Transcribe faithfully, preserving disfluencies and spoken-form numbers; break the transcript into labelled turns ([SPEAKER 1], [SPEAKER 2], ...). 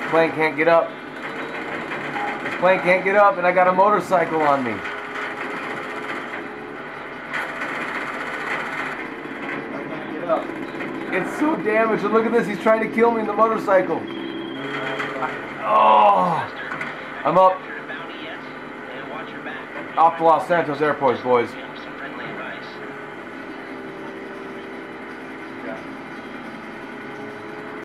[SPEAKER 1] plane can't get up. This plane can't get up, and I got a motorcycle on me. It's so damaged, and look at this, he's trying to kill me in the motorcycle. Oh, I'm up. Off to Los Santos Airport, boys.